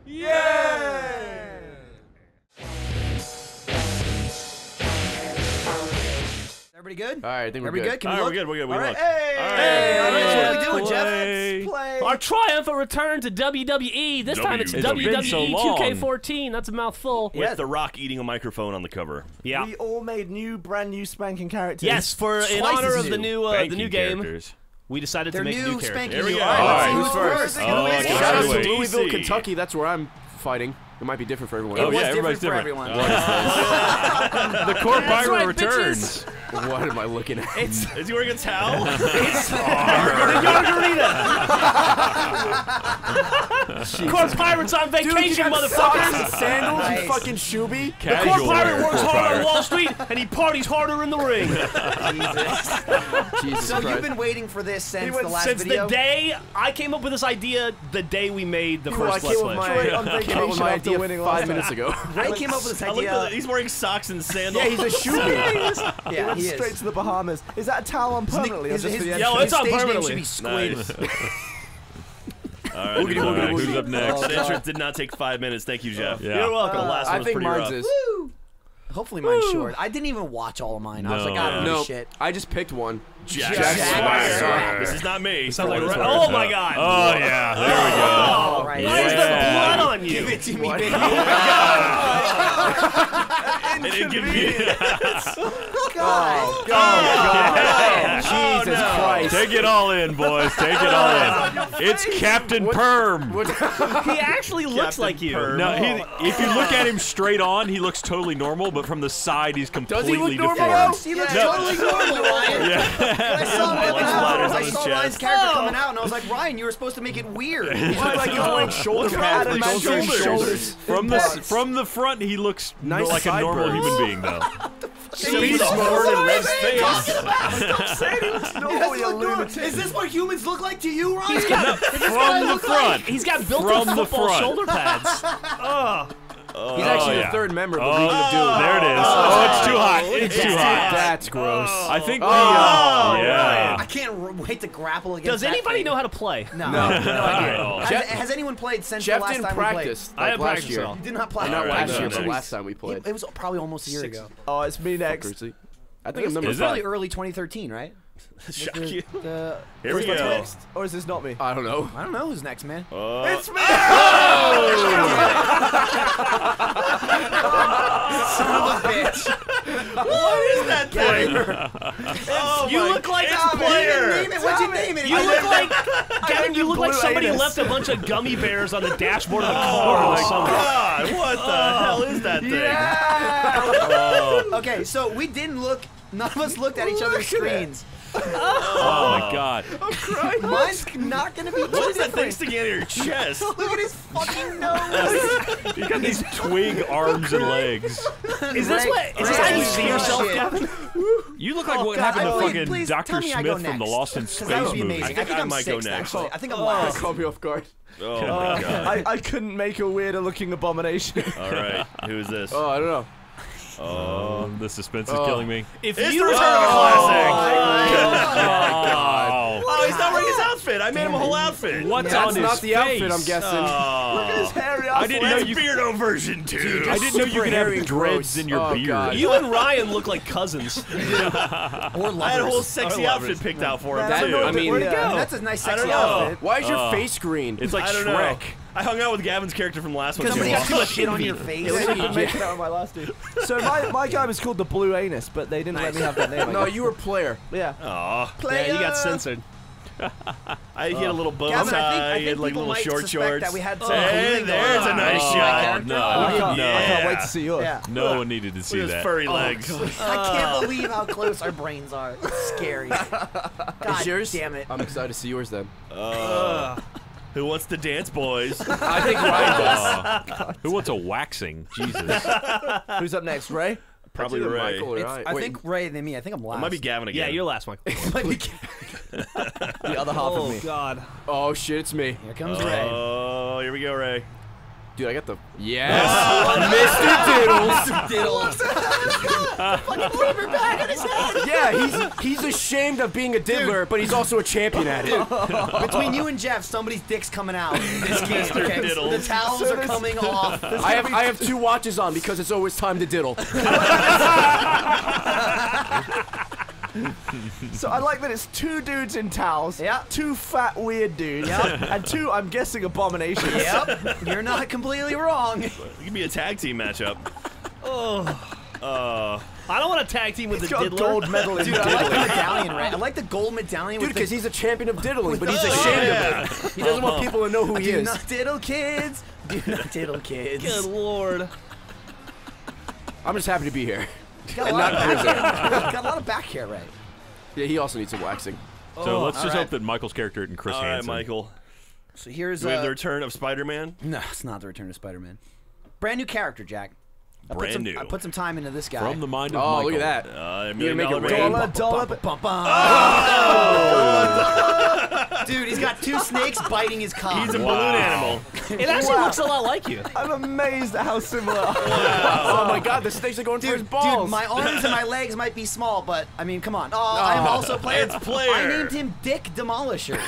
Yay! Everybody good? All right, I think we're good. Can we look? We're good. All right. Look. Hey! All right, so what are we doing, Jeff? Let's play. Our triumphant return to WWE. This time it's WWE2K14. That's a mouthful. With The Rock eating a microphone on the cover. Yeah. We all made brand new spanking characters. Yes, in honor of the new game, we decided to make new characters. Here we go. All right, who's first? Shout out to Louisville, Kentucky. That's where I'm fighting. It might be different for everyone. It was everybody's different for different. everyone. The core pirate right, returns. What am I looking at? Is he wearing a towel? Core Pirates on vacation, motherfuckers! Sandals Nice. and fucking shoeby. The Core Pirate works hard on Wall Street, and he parties harder in the ring. Jesus So Christ. you've been waiting for this since the last Since video? the day I came up with this idea, the day we made the first Let's Play. on vacation after winning 5 minutes ago. Ray came up with this I looked idea. at he's wearing socks and sandals. Yeah, he's a shoeby. Yeah, he Straight is. to the Bahamas. Is that a towel on permanently? Or just for the Yo, it's on stage name permanently. should be Squid. Nice. All right, who's up next? Oh, That God. entrance did not take 5 minutes. Thank you, Jeff. Yeah. You're welcome. The last one I was think pretty mine's rough. is. Woo! Hopefully mine's short. I didn't even watch all of mine. I was like, I don't know No, shit. I just picked one. Jack Swagger. Swagger. This is not me. Sounds like This oh one. my god! Oh yeah, there we go. All right. Why is there blood on you? Give it to me, baby. An inconvenience. God. Jesus Christ. Take it all in, boys. Take it all in. It's Captain Perm. He actually looks like you. Perm. No, if you look at him straight on, he looks totally normal, but from the side, he's completely look normal? deformed. He looks totally normal, Ryan. I saw him coming out. I his saw chest. Ryan's character coming out, and I was like, Ryan, you were supposed to make it weird. He's like he's wearing shoulder pads and shoulders. From the front, he looks Nice like a normal sideburns. human being, though. He's smothered in Red's face. Is this what humans look like to you, Ryan? From the front. He's got From built-in the football front. shoulder pads. He's actually yeah. the third member of the Legion of Doom. There it is. Oh, it's too hot. It's too hot. That's gross. I think we, I yeah. can't wait to grapple against Does that anybody thing. know how to play? No. No. Has anyone played since the Jeff last didn't time we played? practice I like had last practice year. at all. You did not play. Not Alright, last year, no, but no. last time we played. It was probably almost a year ago. Oh, it's me next. Fuckers. I It think I'm was, number it was 5. probably early 2013, right? Shock you. The, Here we Who's go. next? Or is this not me? I don't know. I don't know who's next, man. It's me! Son of a bitch. What is that thing? Oh, You look like it's a player. Name it. What'd you name it? You look like Gavin. You look like blue somebody anus. left a bunch of gummy bears on the dashboard of a car in the summer. God, what the hell is that thing? Okay, so we didn't look. None of us looked at each other's screens. Oh, my God. Mine's not gonna be too What is that thing different. sticking out of your chest? Look at his fucking nose. You got these twig arms and legs. Is this how you see yourself, Gavin? You look like Oh, what God, happened to please, fucking please Dr. tell me I go Smith from the next. Lost in 'Cause Space that would be movie. amazing. I think I I'm might go sixth, next. actually. I think I'm last. Caught me off guard. Oh my God. I couldn't make a weirder looking abomination. All right, who is this? Oh, I don't know. Oh, the suspense is killing me. If It's you the were Return of the Classic. Oh, Oh, he's not wearing his outfit. I made him a whole outfit. what's That's on his not the face? outfit, I'm guessing. Oh. Hairy I didn't know That's you. Beardo version 2. I didn't know you could hairy have and dreads gross. in your Oh, beard. God. You and Ryan look like cousins. Or I had a whole lovers. sexy Or outfit lovers. picked out for him, That- too. I mean, Where'd it go? That's a nice I don't sexy know. outfit. Why is your face green? It's like I don't know. Shrek. I hung out with Gavin's character from last one. Somebody too got too long. much shit on your face. I couldn't make it out of my last two. So my guy was called the Blue Anus, but they didn't let me have that name. I No, guess. you were player. Yeah. Aw. Yeah, you got censored. He had a little bow Gavin, tie. I He think had like people little might short suspect shorts. that we had some Hey, cooling there's going a on. nice Oh, shot. No, I can't Yeah. wait to see yours. Yeah. no one needed to see With his that. furry legs. I can't believe how close our brains are. It's scary. God yours? damn it. I'm excited to see yours then. Who wants to dance, boys? I think Ryan does. Who wants a waxing? Jesus. Who's up next, Ray? Probably It's either Ray. Michael or It's, I Wait, think Ray than me. I think I'm last. It might be Gavin again. Yeah, you're last, Mike. Might be The other half of me. God. Oh shit, it's me. Here comes Ray. Oh, here we go, Ray. Dude, I got the Mr. Diddles. Diddles. Fucking rubber bag on his head. Yeah, he's ashamed of being a diddler, but he's also a champion at it. Between you and Jeff, somebody's dick's coming out in this game. Mr. Okay? Diddles. The towels are coming off. I have 2 watches on because it's always time to diddle. So I like that it's 2 dudes in towels, 2 fat weird dudes, and 2, I'm guessing, abominations. Yep, you're not completely wrong. It could be a tag team matchup. I don't want to tag team with the Got a diddler. gold medal in Dude, I like the diddling. medallion, right? I like the gold medallion. Dude, with because the, he's a champion of diddling, but he's ashamed of it. He doesn't want people to know who he do is. not diddle, kids. Do not diddle, kids. Good lord. I'm just happy to be here. Got a lot of back hair. Got a lot of back hair, right? Yeah, he also needs some waxing. So let's just alright. hope that Michael's character and Chris All right, Hansen. Michael. So here's Do we have the return of Spider-Man? No, it's not the Return of Spider-Man. Brand new character, Jack. Brand new. I put some time into this guy. From the mind of Oh, Michael. look at that. $1 You're million gonna make it rating. rain. Dollar. Bum, bum. Dude, he's got 2 snakes biting his cock. He's a balloon animal. It actually looks a lot like you. I'm amazed at how similar. Oh my god, the snakes are going for his balls. Dude, my arms and my legs might be small, but I mean, come on. Oh, I'm also playing. It's Player. I named him Dick Demolisher.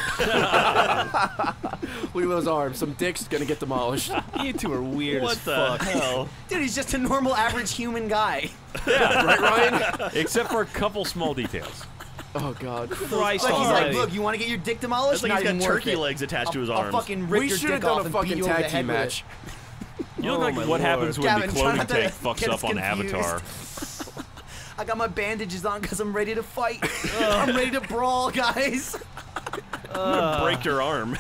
Look at those arms. Some dick's gonna get demolished. You 2 are weird What as the fuck. hell? Dude, he's just a normal, average human guy. Right, Ryan? Except for a couple small details. Oh god. Christ Like, he's like, almighty. look, you want to get your dick demolished? It's like Not he's got even worth turkey it. legs attached to his I'll arms. fucking rip We your should have dick off done a and fucking beat you over the tag head team with it. match. You look Oh, like my what lord. happens when Gavin, the try clothing not to tank fucks get up us on confused. Avatar. I got my bandages on because I'm ready to fight. I'm ready to brawl, guys. Break your arm.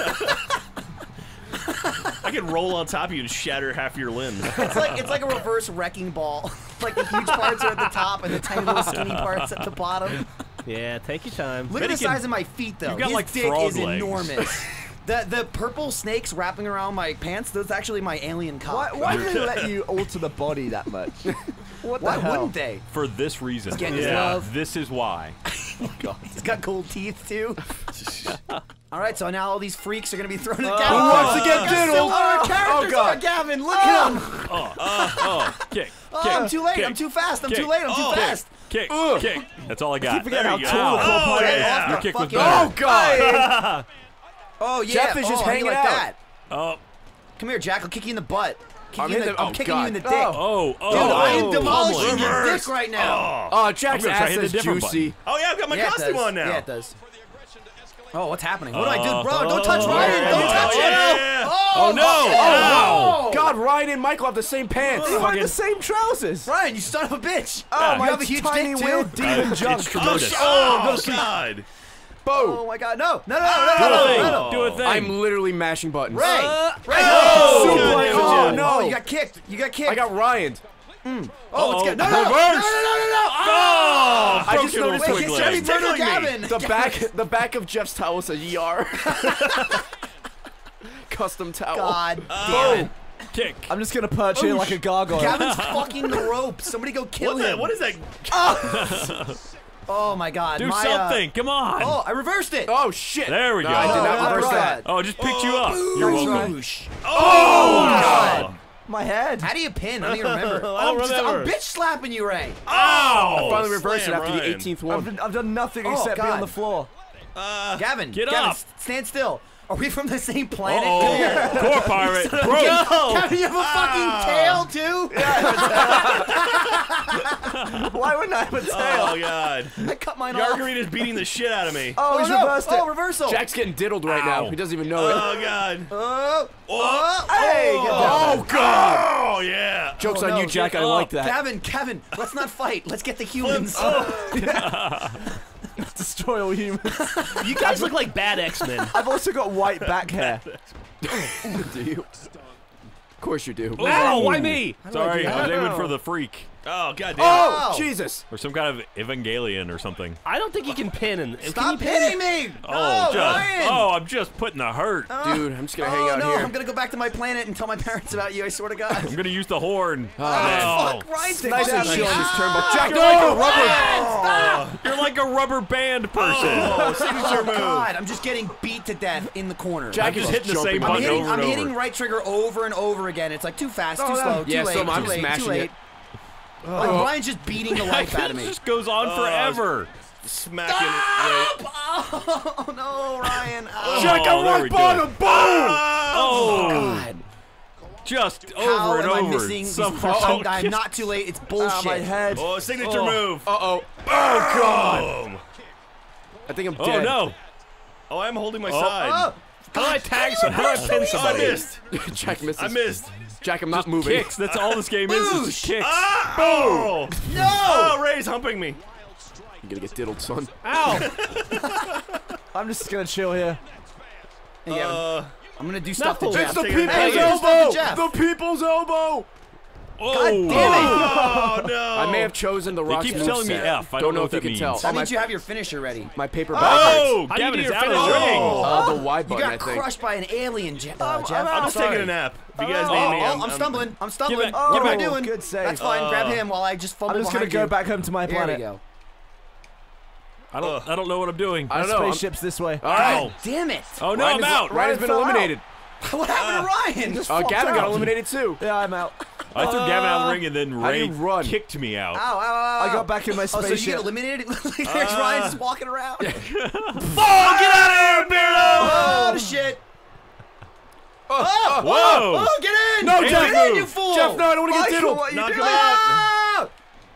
I could roll on top of you and shatter half your limbs. It's like a reverse wrecking ball. Like the huge parts are at the top and the tiny little skinny parts at the bottom. Yeah, take your time. Look at the Bet he size can- of my feet, though. You've got, His like, dick frog is legs. enormous. The purple snakes wrapping around my pants, that's actually my alien cock. Why do they let you alter the body that much? What the Why hell? wouldn't they? For this reason. getting his love. This is why. He's got gold teeth, too. All right, so now all these freaks are going to be thrown at Who Gavin. wants to get diddled? Our characters God. are Gavin. Look at him. Kick. Oh, I'm too late. kick, I'm too fast. I'm kick. too late. I'm too fast. Kick. Kick. That's all I got. Forget how There you tall go. the Oh, part is. yeah. Your kick was Fucking- better. Oh god. Oh, yeah. Jeff is just how do you hanging like out. that? Oh. Come here, Jack. I'll kick you in the butt. I'm hitting the- I'm oh, kicking God. you in the dick. Oh. Oh. Dude, I am Oh. demolishing your Reverse. dick right now. Oh, Jack's I'm gonna try ass hitting a is different juicy. Oh yeah, I've got my Yeah, it costume does. on now. Yeah, it does. Oh, what's happening? What do I do? Bro, don't touch oh, Ryan. Don't yeah, touch yeah, him. yeah. Oh, no. Oh, God, Ryan and Michael have the same pants. They're wearing the same trousers. Ryan, you son of a bitch. Oh, you my have a huge tiny dick, too? weird demon junk. It's tremendous. Oh God. Oh, my God. No. Do a thing. No. Do a thing. I'm literally mashing buttons. Ray. Ray. Oh, God, oh, Jim. no. Oh, you got kicked. You got kicked. I got Ryan. Oh, let's get. No, no, no. Reverse. No. Oh, I just broke your noticed little Wait, twig get Chevy leg. Burner tickling me. Gavin. The back of Jeff's towel says ER. Custom towel. God damn it. Kick. I'm just gonna perch here like a gargoyle. Gavin's fucking the rope. Somebody go kill him. What is that? Oh, my God. Do my, something. Come on. Oh, I reversed it. Oh shit. There we go. No, I did not Oh, reverse God. that. Oh, it just picked you up. You're Nice welcome. swoosh. Oh My head. How do you pin? I don't even remember. I don't remember. I'm bitch slapping you, Ray. Oh! I finally reversed it Slam after the Ryan. 18th one. I've done nothing Oh, except be on God. the floor. Gavin, Get Gavin, up. stand still. Are we from the same planet? Oh, core pirate. Bro. Gavin, you have a fucking tail, too? Why wouldn't I have a tail? Oh God. I cut mine off. Yargarina's beating the shit out of me. Oh, he's no. reversed it. Oh, reversal. Jack's getting diddled right now. Ow. He doesn't even know it. Oh God. Oh, Hey, get down. Oh god. Oh yeah. Joke's Oh, on no, you, Jack. I get like up. that. Kevin, let's not fight. Let's get the humans. Destroy all humans. You guys look like bad X-Men. I've also got white back hair. Do you? Of course you do. Ow, why me? Sorry, I was that? aiming for the freak. Oh God damn. Oh, Ow. Jesus. Or some kind of Evangelion or something. I don't think you can pin. And Stop hitting me. Oh, No, Ryan. I'm just putting the hurt. Dude, I'm just gonna hang Oh, out no, here. I'm going to go back to my planet and tell my parents about you, I swear to God. I'm gonna use the horn. Oh, man. Oh, Fuck, Ryan's Nice and fucking- chill on his turn, but Jack, You're like a no! rubber. You're like a rubber band person. Oh, signature Oh, move. God, I'm just getting beat to death in the corner. Jack I'm just is hitting the jumping same on button me. over I'm and hitting over. right trigger over and over again. It's like too fast, too Oh, slow, yeah, too late, so I'm too late, smashing too late. it. Like, Ryan's just beating the life out of me. It just goes on forever. Smacking Oh no, Ryan! Check out rock bottom. Boom. Oh, God! just How over and am I over. missing these I'm not too late. It's bullshit. my head. Oh, signature move. Oh God. Boom. I think I'm Oh dead. no! Oh, I'm holding my side. How do I tag someone? How do I pin I somebody? missed. Jack misses. I missed. Jack, I'm not moving. Kicks. That's all this game is. It's just kicks. Ah! Oh! No! Oh, Ray's humping me. You're gonna get diddled, son. Ow! I'm just gonna chill here. I'm gonna do stuff to No. Jeff. It's the Take it people's back. elbow. Jeff. The people's elbow. Oh. God damn it! Oh no! I may have chosen the He Rock's keeps telling me moveset. F. I don't know what if you that can means. tell. That Oh, means you have your finisher ready. my paper bag Oh, How do you Gavin do is your out of the finish? ring. hurts. The Y You button, got I think. crushed by an alien, Jeff. I'm Jeff. out. I'm just taking a nap. If you guys need me, I'm stumbling. I'm stumbling. back. What am I Get back. doing? Good save. That's fine. Grab him while I just fumble I'm just gonna behind go you. back home to my There planet. we go. I don't know what I'm doing. I don't know. Spaceship's this way. All right. Ow. Damn it! Oh no, I'm out. Ryan's been fell out. eliminated. What happened to Ryan? Gavin got out. eliminated too. Yeah, I'm out. I threw Gavin out of the ring and then How do Ray you run? kicked me out. Ow, ow, ow, I ow. got back in my Oh, so you spaceship. get eliminated? There's Ryan just walking around. Oh, get out of here, Beardo! Oh, shit. Whoa! Oh, get in! No, Get Jeff, in, you fool! Jeff, no, I don't want to get Michael, diddled. what are you Knock him doing? out. Ah!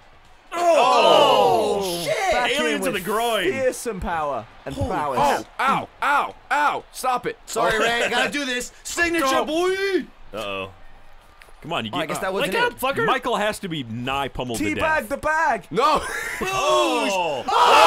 Oh! Shit! Back Alien in to with the groin. Fearsome power and Oh, prowess. ow, ow, ow. Stop it. Sorry, Ray. I gotta do this. Signature, boy! Uh-oh. Come on, you Oh, I get. guess that wasn't Wake it. up, fucker! Michael has to be nigh pummeled to Teabag death. the bag. No. Oh!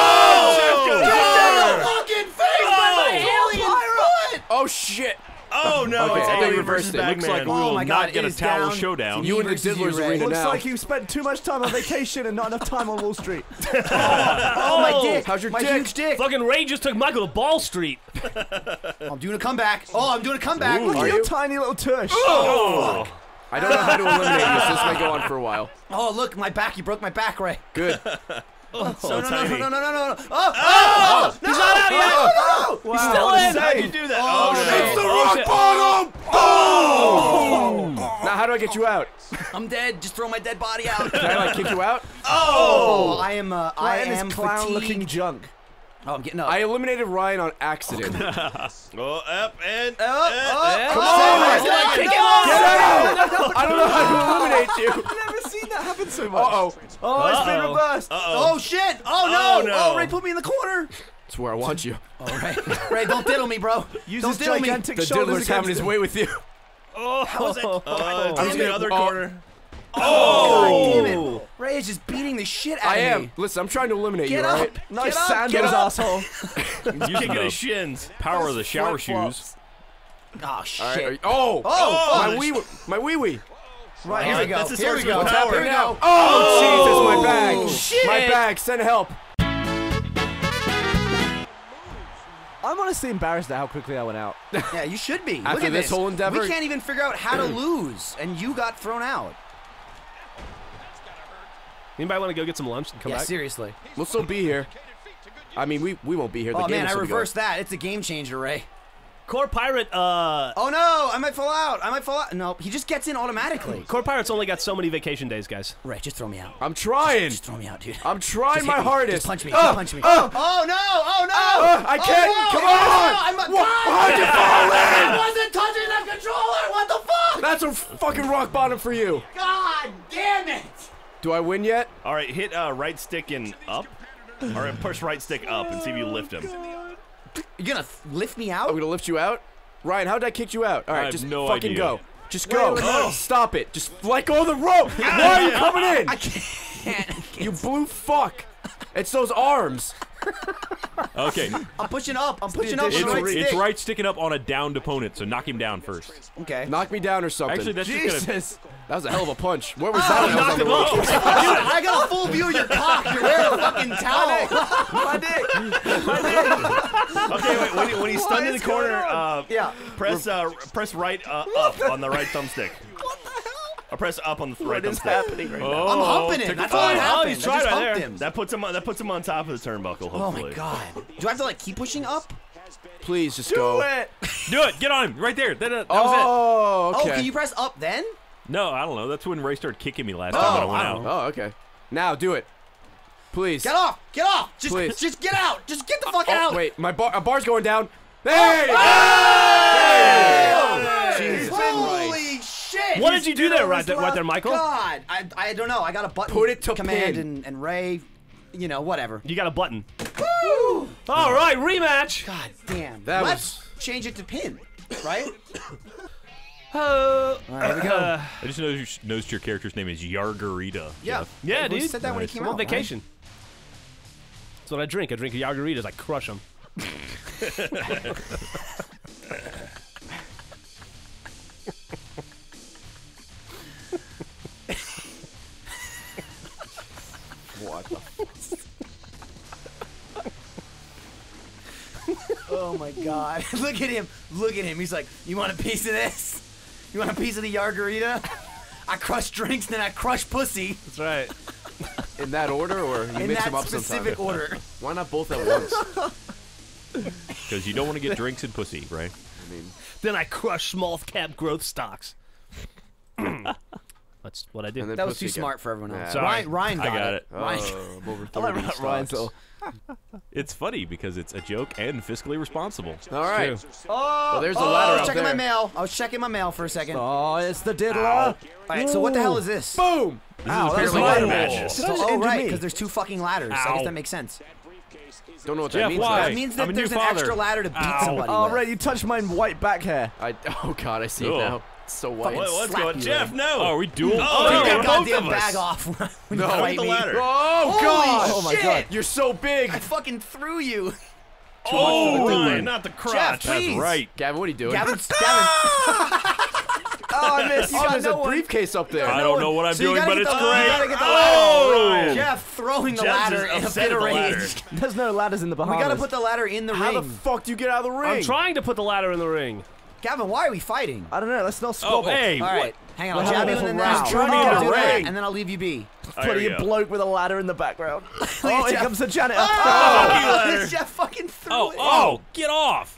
Fucking face by my alien foot! Oh, shit. Oh no! Okay, It's I thought you Alien reversed versus it. Looks like Bagman. we Oh will my not God, get it a is towel down showdown. You and the versus you, Diddler's Ray. arena Looks now. like you spent too much time on vacation and not enough time on Wall Street. Oh, my dick. How's your my dick? huge dick. Fucking Ray just took Michael to Ball Street. I'm doing a comeback. Oh, I'm doing a comeback. Ooh. Look Look at at Are your you? tiny little tush. Oh! I don't know how to eliminate you, so this may go on for a while. Oh, look, my back. You broke my back, Ray. Good. No, tiny. no. Oh, He's not out yet. Wow, He's still what a in. How'd you save. do that? Oh, It's the no. rock shit. bottom. Oh! Now, how do I get you out? I'm dead. Just throw my dead body out. Can I, like, kick you out? Oh, I am Ryan is clown-looking fatigued. junk. Oh, I'm getting up. I eliminated Ryan on accident. Oh, up and Come on. Kick him Get out! I don't know how to eliminate you. I've never seen that happen so much. Uh-oh. Oh, it's been reversed. Oh shit! Oh Oh, no! no. Oh, Ray put me in the corner. That's where I want you. All right, Ray, don't diddle me, bro. Use Don't his diddle me. gigantic The shoulders Diddler's having against his him. way with you. How is it? I'm damn in the it. other Oh. corner. God damn it! Ray is just beating the shit out I of am. me. Listen, I'm trying to eliminate Get you, up! alright? Nice Get up, sandals, get up. asshole. He's using Kicking the his shins. power of the shower flip-flops. shoes. Oh All right. shit! Oh! Oh, My wee, my wee wee. Right, here we go. That's the Here we source go. of power. Here we go. Oh, Jesus, my bag. shit. My bag, send help. I'm honestly embarrassed at how quickly I went out. Yeah, you should be. Look After at this whole endeavor? We can't even figure out how to lose, and you got thrown out. Anybody want to go get some lunch and come Yeah, back? seriously. We'll still be here. I mean, we won't be here. The Oh game man, will I still be reversed that. It's a game changer, Ray. Core Pirate, Oh no, I might fall out. I might fall out. No, he just gets in automatically. Core Pirate's only got so many vacation days, guys. Ray, just throw me out. going. I'm trying. Just throw me out, dude. I'm trying Just my hit me. hardest. Just punch me. Just punch me. Oh no! Oh no! I can't. Oh, no. Come Oh, on. no. I'm a How'd you fall I in? wasn't touching the controller. What the fuck? That's a fucking rock bottom for you. God damn it! Do I win yet? All right, hit right stick and up. All right, push right stick up and see if you lift him. You're gonna lift me I'm out? gonna lift you out. Ryan, how'd I kick you out? All I right, have just no fucking idea. go. Just go. wait. Stop it. Just let go of the rope. Why are you coming in? I can't. You blue fuck. It's those arms. Okay. I'm pushing up. I'm pushing up on additional the right reach. It's stick. right sticking up on a downed opponent, so knock him down first. Okay. Knock me down or something. Actually, that's just gonna. Jesus. That was a hell of a punch. Where was that when I was on the Knocked him rope? off. Dude, I got a full view of your cock. You're wearing a fucking towel. My dick. Okay, wait, when he's stunned in the is going corner, on? Yeah. press right up on the right thumbstick. What the hell? Or press up on the right What is thumbstick. happening right now? I'm humping him. That's all that happened. he's I trying just right humped there. him. That puts him on top of the turnbuckle. Oh Hopefully. my god. Do I have to like keep pushing up? Please just Do go. it. Do it. Get on him. Right there. That was Oh, Oh, okay. can you press up then? No, I don't know. That's when Ray started kicking me last time when I went out. Oh, okay. Now do it. Please. Get off! Get off! Please. Just get out! Just get the fuck out! Wait, my bar's going down. Hey! Jesus. Holy shit! What did you do there, right there, Michael? God, I don't know. I got a button. Put it to command pin. and Ray, you know, whatever. You got a button. Woo! All right, rematch. God damn. That Let's change it to pin, right? All right, here we go. I just noticed your character's name is Yargarita. Yeah. Yeah, We dude. said that when he came I'm on out. vacation. That's what I drink. I drink Yargaritas. I crush them. What the? Oh my God! Look at him! Look at him! He's like, "You want a piece of this? You want a piece of the Yargarita? I crush drinks, then I crush pussy." That's right. In that order, or you In mix that them up specific sometime? order. Why not both at once? Because you don't want to get drinks and pussy, right? I mean, Then I crush small cap growth stocks. That's what I do. and then That was pussy too again. smart for everyone else. Yeah. Sorry. Ryan got I got it. Ryan. I'm over I like 30 Ryan's stocks. little. It's funny because it's a joke and fiscally responsible. All right. Oh, Well, there's the I ladder was out checking my there. mail. I was checking my mail for a second. All Oh, it's the diddler. right, so what the hell is this? Boom! Ow, This is that's apparently ladder ladder match. matches. Did I just Oh, injure right, me? because there's two fucking ladders. I Ow. guess that makes sense. Don't know what Jeff, that means. why? That means I'm that a new there's an father. extra ladder to beat Ow. somebody Oh, with. Ray, you touched my white back hair. Oh God, I see it Ugh. now. It's so white. What's slap going? you, Jeff, Ray. no. Oh, are we dual? Oh, Take no, that both goddamn of us. bag off when you No. fight Take the me. ladder. Oh Holy God! Oh my shit. God. You're so big. I fucking threw you. Oh, much. Ryan, not the crotch. Jeff, please. That's right. Gavin, what are you doing? Gavin. Oh, I missed. Oh, there's no a one. briefcase up there. I don't know what I'm So you doing, gotta but get it's the- you great. gotta get the Oh! Ryan. Jeff throwing the Jeff's ladder just in a upset bit of at the ladder. rage. There's no ladders in the We Bahamas. gotta put the ladder in the How ring. the fuck do you get out of the ring? I'm trying to put the ladder in the ring. Gavin, why are we fighting? I don't know. Let's not Oh, squabble. hey. All right, hang on. I'll We're jab having you a in row. the Trying to I'll get do a that, ring. and then I'll leave you be. There Bloody you go. bloke with a ladder in the background. at Oh, here Jeff. comes the janitor. ladder. Jeff fucking threw Oh, it. oh, get off.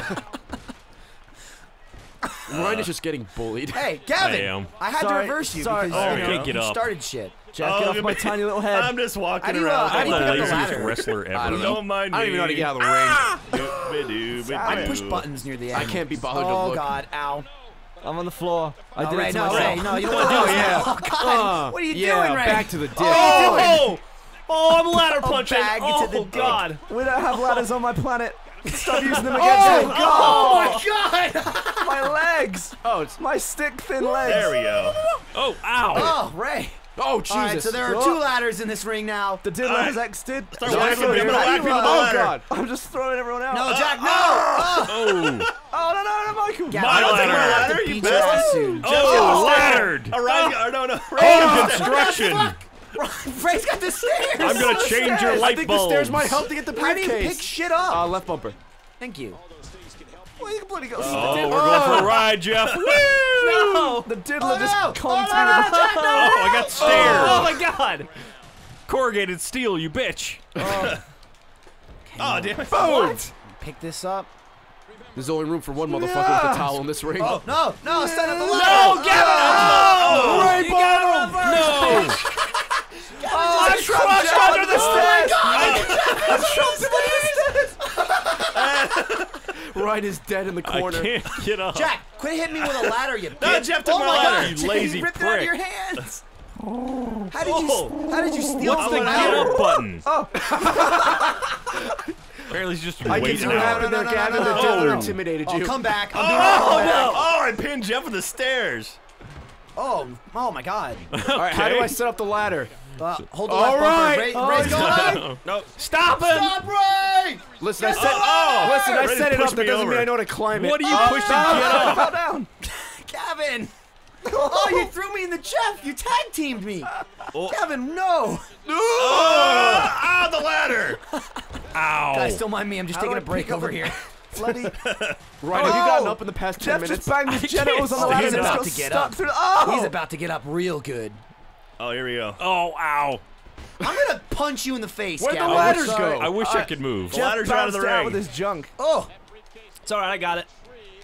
Ryan is just getting bullied. Hey, Gavin, I am. I had Sorry, to reverse you sorry. because Oh, you, I can't get you up. started shit. Jack, Oh, get off look my at me. tiny little head. I'm just walking How do you, around. how do you I'm pick the up the laziest ladder? wrestler ever. I don't know. Don't mind I don't even know how to me. get out of the ring. I push buttons near the end. I can't be bothered to Oh look. God, ow. I'm on the floor. I did Ray, it to no, myself. Ray, no, you don't want to do Oh this. yeah. Oh God, what are you yeah, doing, Ray? back to the dick. Oh! Oh, I'm ladder punching. bag to Oh, the dick. God. We don't have ladders on my planet. Stop using them Oh, against me. oh my God! My legs. Oh, it's My stick thin legs. There we go. Oh, ow. Oh, Ray. oh Jesus. All right, so there are two ladders in this ring now. The diddler has exited. Start So whacking I'm people, throwing- whack people with the Oh ladder. God. I'm just throwing everyone out. No, Jack, no! Oh, Oh, Oh, no, Michael. Gavin, I don't I'm take gonna my have to ladder, you beat your ass bastard. soon. oh, laddered. All right, no, no. Home construction. Ray's got the stairs. I'm going to change your I light think bulbs. the stairs might help to get the How do you briefcase. pick shit up? Left bumper. Thank you. Well, you can bloody go. Oh, we're going for a ride, Jeff. Woo! No. The diddler Oh, just no. conked Oh, me no, with no, Jack, no. Oh, I got stairs. Oh, my God. Corrugated steel, you bitch. Oh, damn it. Boom. Pick this up. There's only room for one motherfucker with a towel in this ring. Oh, no, no, set up the No, ladder. Gavin. Oh, Ray You got bottom. no. Oh, I'm crushed under the stairs. Ryan is dead in the I corner. can't get up. Jack, quit hitting me with a ladder, you bitch. No, Jeff took oh my my ladder, God, you lazy he ripped it out of prick. your hands. How did you steal What's the the ladder? get up button? Oh. Apparently he's just I can waiting see what happened No, there, no, no, Gavin. no, The no, diddler no. intimidated Oh, you. come back. I'm doing a comeback. Oh, I pinned Jeff with the stairs. Oh my God. All right, how do I set up the ladder? Hold the All left right. bumper. Ray's Oh, going up. No. Stop him. Stop, Ray! Listen, I Get set. up! Listen, I Ready to set it push up. That me doesn't mean over. I know how to climb it. What are you pushing? Get up. Fell down. Gavin! Oh, you threw me in the Jeff! You tag teamed me! Gavin, no! Ah, the ladder. Ow. Guys, don't mind me. I'm just How do taking I a break pick up over the- here. Bloody. Ryan, have you gotten up in the past 10 Jeff minutes? just banged his genitals on the Oh, ladder he's and about just to got get stuck up. through. Oh! He's about to get up real good. Oh, here we go. Oh, ow. I'm gonna punch you in the face, Where'd the Gavin. ladders sorry. go? I wish I could move. The ladders are out of the Bounced out ring. with his junk. Oh! It's all right. I got it.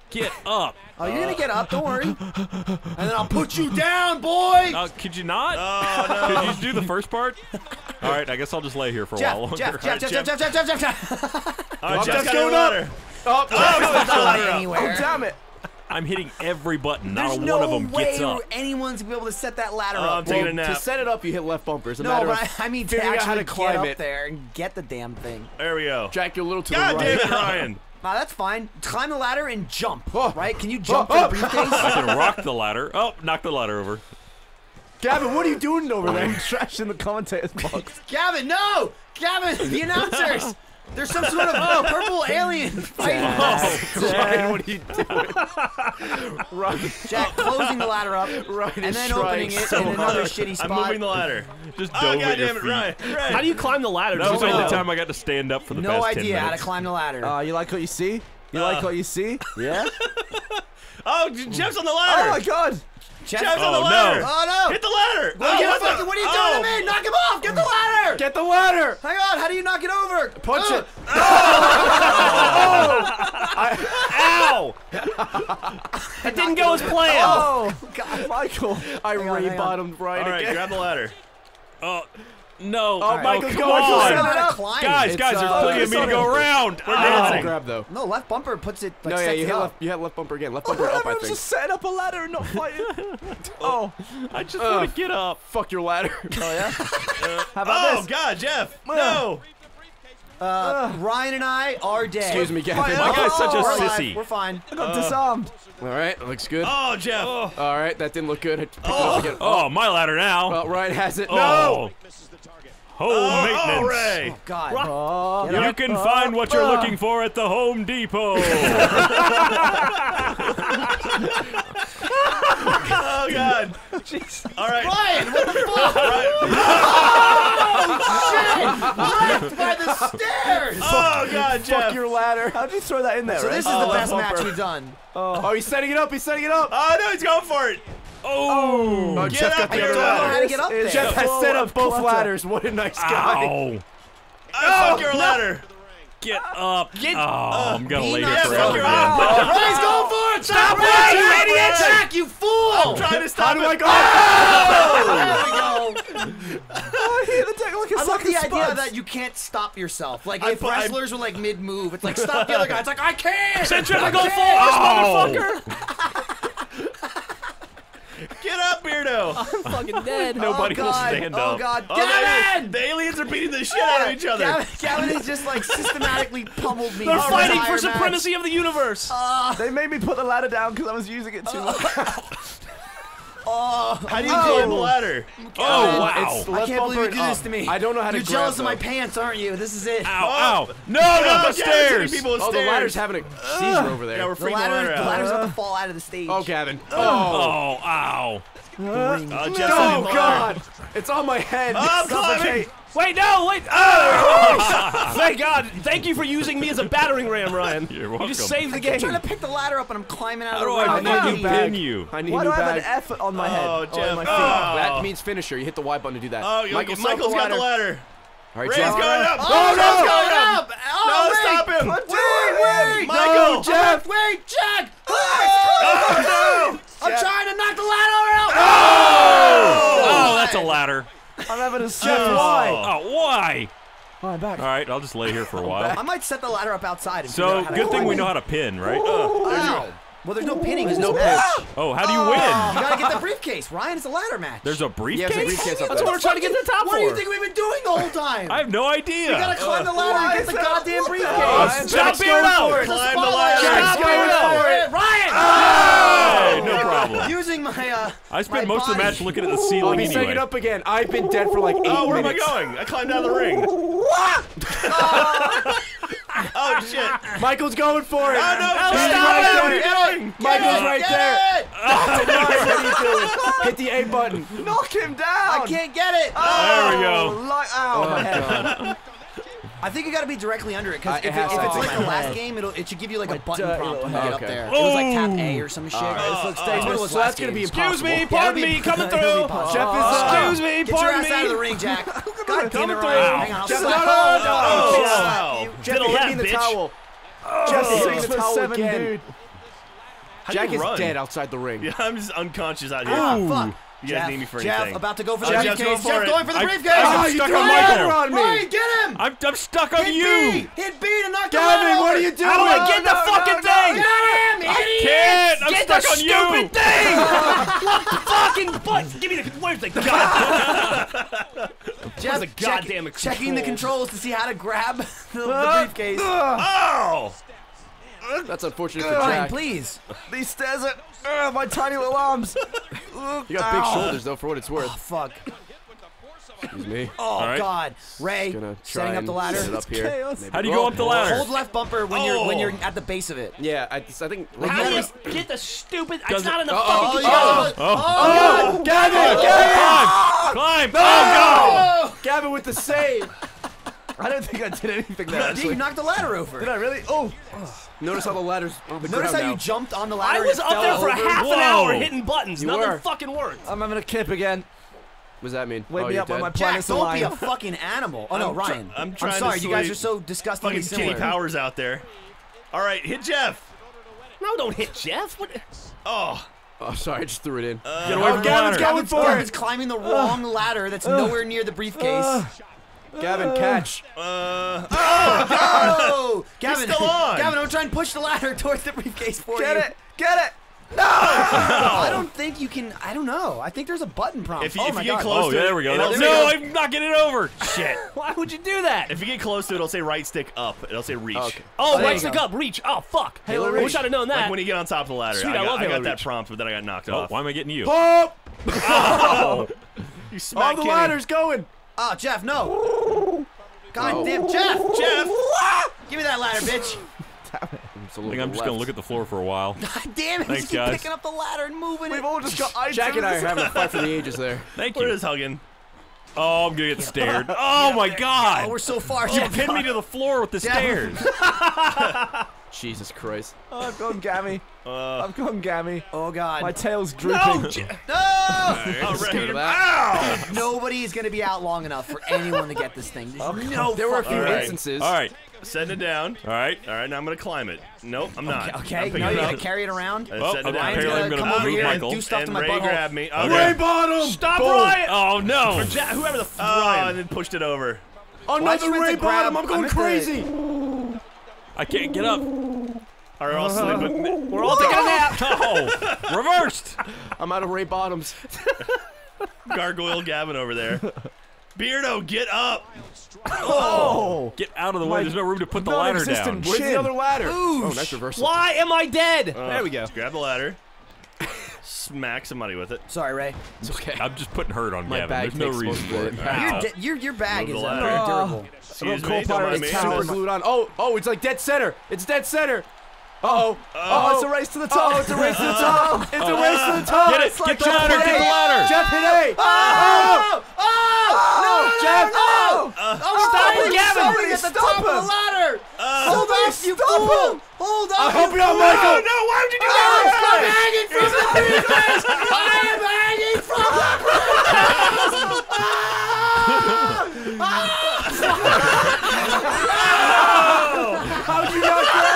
Get up. Oh, you're gonna get up. Don't worry. And then I'll put you down, boy. Could you not? Oh, no. Could you do the first part? All right, I guess I'll just lay here for a while longer. Jeff. All right, Jeff's got going a ladder. Oh, Not going oh, anywhere. damn it. I'm hitting every button. There's Not no one of them way gets up. anyone's gonna be able to set that ladder I'm up. taking a To nap. set it up, you hit left bumper. It's a No, matter but of I mean to figuring out how actually to climb get up it. there and get the damn thing. There we go. Jack, you're a little to God the damn right. it, Ryan. Nah, that's fine. Climb the ladder and jump. Oh. Right? Can you jump Oh. for the briefcase? I can rock the ladder. Oh, knock the ladder over. Gavin, what are you doing over there? I'm trashing the commentator's box. Gavin, no! Gavin, the announcers! There's some sort of purple alien fighting us. Ryan, what are you doing? Ryan, Jack closing the ladder up Ryan and is then trying opening it so in another hard. shitty spot. I'm moving the ladder. Just Oh, dove God at your damn it, feet. Ryan. How do you climb the ladder? That was Just the only go. time I got to stand up for the No past 10 idea how to minutes. climb the ladder. You like what you see? You like what you see? Yeah? Oh, Jeff's on the Oh ladder. my god! Jeff, Jeff's on the Oh, no. ladder. Oh no! Hit the ladder. Well, Oh, you what the- fucking, what are you oh. doing to me? Knock him off! Get the ladder! Get the ladder! Hang on, how do you knock it over? Punch it! Ow! It didn't go as planned. Oh, God, Michael! I Hang on, hang on. re-bottomed right All right, again. grab the ladder. Oh, no. Oh, Michael's come going. on. Set it Gotta up. climb. Guys, It's, there's uh, plenty of me to it's go on- around. We're Oh, dancing. grab though. No, left bumper puts it like No, yeah, sets you it hit up. left. You hit left bumper again. Left bumper up, I I'm think. just setting up a ladder and not fighting. Oh, I just want to get up. fuck your ladder. Oh yeah. How about Oh, this? God, Jeff. No. Ryan and I are dead. Excuse me, Gavin. My guy's such a We're alive. sissy. We're fine. I got disarmed. All right, that looks good. Oh, Jeff. All right, that didn't look good. I picked it up again. Oh, my ladder now. Well, Ryan has it. Oh. No. Home maintenance. Ray. God. Oh, Get You up. can find what you're looking for at the Home Depot. Oh, God. All right. Ryan, what the fuck? Left by the stairs. Oh, God, Jeff. fuck your ladder. How'd you throw that in there? So right? this is the best match we've done. Oh, he's setting it up. He's setting it up. Oh, no, he's going for it. Oh. Oh, Get Jeff up got the here, other don't know ladder. how to get up there. Jeff has set up both clutter. ladders. What a nice guy. Ow. Fuck your ladder. Get up. I'm going to lay Be here nice. forever. fuck your again. ladder. Ryan's going for it. Stop it, it, you Jack, idiot. Ryan. Jack, you fool. I'm trying to stop How do it. I go? There we go. Oh, he hit the deck like a I love sucker the idea spuds. that you can't stop yourself. Like, I if put- I- wrestlers were like mid-move, it's like, stop the other guy. It's like, I can't. Centrifugal force, Oh. motherfucker. Get up, Beardo. I'm fucking dead. Nobody oh, will God. stand Oh, up. God. Oh, Gavin! the aliens are beating the shit out of each other. Gavin has just like systematically pummeled me. They're this fighting entire for match. supremacy of the universe. They made me put the ladder down because I was using it too much. How do you climb the ladder? Oh, wow. It's I left can't believe you bumper do and this up. to me. I don't know how to You're grab jealous of my though. pants, aren't you? This is it. Ow, ow. No, not the Jeff's hitting stairs. people with Oh, the stairs. ladder's having a seizure over there. Yeah, we're The freaking the ladder out. ladder's about to fall out of the stage. Oh, Gavin. Oh, ow. Jeff's hitting Oh, the ladder. God. It's on my head. I'm Suffocate. climbing. Wait, no, wait. Oh! Thank God. Thank you for using me as a battering ram, Ryan. You're You welcome. just saved the I'm game. trying to pick the ladder up and I'm climbing out How of do the I ring. fucking bag. pin you? I need Why a do new I have bag. an F on my head? Oh, Oh, Jeff. on my feet. Oh. That means finisher. You hit the Y button to do that. Oh, Michael's got the ladder. All right, Ray's Jeff. going up. Oh, Jeff's no, going up. up. No, Oh, stop him. Wait. Michael. No, Jeff. Wait, Jack. Oh, no. I'm trying to knock the ladder out. Oh, that's a ladder. I'm having a Jeff, Jeff, why? Oh, why? Oh, I'm back. All right, I'll just lay here for a while. I might set the ladder up outside. And figure So, out how to good thing climb we it. know how to pin, right? Wow. Well, there's no pinning. There's no pitch. Oh, how do you win? You gotta get the briefcase, Ryan. It's a ladder match. There's a Yeah, briefcase? it's a briefcase up That's there. what we're trying to get to the top What do you for. think we've been doing the whole time? I have no idea. You gotta climb the ladder and get the goddamn briefcase. Stop being out. Climb the ladder. Stop being out. Ryan! Hey, no problem. Using my I spent my most of the body. match looking at the Oh, ceiling he's setting anyway. it up again. I've been dead for like 8 Oh, where am I minutes. going? I climbed out of the ring. Oh, shit. Michael's going for it. Oh, no. He's Stop right it. there. What are you doing? Michael's right there. Get it! What are you doing? Hit the A button. Knock him down! I can't get it. There we go. Like, ow, my head. I think you gotta be directly under it because It if has it's to be. like the last game, it should give you like a button dirty prompt when you little get up head. there. Okay. It was like tap A or some shit. So that's going to be impossible. Excuse me, Yeah, pardon it'll be- me, coming it'll be through. possible. Jeff is Excuse me, Get your pardon ass out of the me. ring, Jack. God damn it, Coming Ryan. through. Hang on, I'll Jeff, slap. Oh, wow. Jeff, To the hit me left, in the bitch. towel. Jeff, hit me in the towel 6'7" again. dude. How Jack do you is run? dead outside the ring. Yeah, I'm just unconscious out here. Ah, fuck. You guys need me for Jeff, anything. about to go for the Jeff's briefcase. going for Jeff it. going for the briefcase. I'm stuck on Michael. on me. Wait, get him. I'm stuck on Hit you. B. Hit B to knock the Gavin, ladder what over. are you doing? How do I get the fucking thing? Get him, idiot. Can't. I'm Get stuck the on you. stupid thing! What the fucking butt? Give me the. Where's the god? Jeff, the goddamn checking the controls to see how to grab the briefcase. Oh! That's unfortunate for Ryan, Jack. please. These stairs are my tiny little arms. You got big shoulders though, for what it's Oh, worth. fuck. Excuse me. Oh, right. God. Ray, Gonna try setting up and the ladder. set it up here. chaos. Maybe- How do you go up the ladder? Hold left bumper when you're at the base of it. Yeah, I think. How do you you get the stupid? Does It's not in the Oh, fucking yeah. controls. Oh, Gavin! Climb! Oh, Gavin with the save. I don't think I did anything there. Dude, you Actually. knocked the ladder over. Did I really? Oh, Notice how the ladder's on the Notice ground how now. you jumped on the ladder. I and was it up fell there for over? half an Whoa. hour hitting buttons. You Nothing were. fucking worked. I'm having a kip again. What does that mean? Wake oh, me you're up when dead. my Jack, planet's don't be a aligned. fucking animal. Oh, no, Ryan. I'm trying to sorry, you guys sleep. are so disgustingly Fucking Kitty similar. Powers out there. All right, hit Jeff. No, don't hit Jeff. What? Oh. Oh, sorry, I just threw it in. Get away from the Gavin's ladder. going for Gavin's it. climbing the wrong ladder that's nowhere near the briefcase. Gavin, catch. Oh! Gavin, still on. Gavin, I'm trying to push the ladder towards the briefcase for Get you. it! Get it! I don't think you can. I don't know. I think there's a button prompt. If you, oh if my you get God. close Oh, to yeah, it, there we go. it'll No, say- I'm not getting it over. Shit. Why would you do that? If you get close to it, it'll say right stick up. It'll say reach. Okay. Oh, there right you stick go. up, reach. Oh, fuck. Halo I reach. wish I'd have known that. Like when you get on top of the ladder. Sweet, I I love got Halo that reach. prompt, but then I got knocked Oh, off. why am I getting you? Oh! You smack Oh, the Kenny. ladder's going. Oh, Jeff, no. God damn, Jeff. Jeff. Give me that ladder, bitch. It's a I little think I'm just going to look at the floor for a while. God damn it. Thanks, Just keep guys. picking up the ladder and moving We've it. all just got items. Jack and I are having a fight for the ages there. Thank We're you. just hugging. Oh, I'm going to get stared. Oh, my Oh, God. we're so far, You Jeff. pinned me to the floor with the stairs. Jesus Christ. Oh, I've gone gammy. I've gone gammy. Oh, God. My tail's drooping. No! Oh, Scared of right. that. Ow! Nobody is going to be out long enough for anyone to get this thing. There's no There were a few All right. instances. All right. Setting it down. All right. All right, now I'm going to climb it. Nope, I'm not. Okay, I'm picking no, it you up. gotta carry it around. Oh, Setting it down. Ryan's apparently I'm gonna going come to over move here and Michael. do stuff to And my Ray butthole. grabbed me. Ray Okay. bottom. Stop, Boom. Ryan. Oh, no. Whoever the Oh, Ryan. and then pushed it over. Another you meant Ray to grab- bottom. I'm going I meant to- crazy. I can't get up. All right, I'll sleep with We're all taking a nap. Oh, reversed. I'm out of Ray bottoms. Gargoyle Gavin over there. Beardo, get up! Oh! Get out of the way. There's no room to put the ladder down. Non-existent Where's chin. the other ladder? Oh, nice reversal. Why am I dead? There we go. Grab the ladder. Smack somebody with it. Sorry, Ray. It's okay. I'm just putting hurt on My Gavin. bag There's no takes reason most for of it. it. Ow. Your bag Move is the ladder. very durable. Excuse Cold me, don't Pirate mind me. is Super Tower. glued on. Oh, it's like dead center. It's dead center. Oh, it's a race to the top. Oh, it's a race to the top. It's a race to the top. Get it. It's like Get the ladder. Jeff Get the hit A. ladder. Jeff hit A. Oh! Oh! Jeff. Oh! Stop Somebody, it, Gavin. somebody at the top of the ladder! Hold up, you fool! Hold up, I hope you're Michael. No, why would you do I'm that? hanging from the briefcase! I am hanging from the How'd you not grab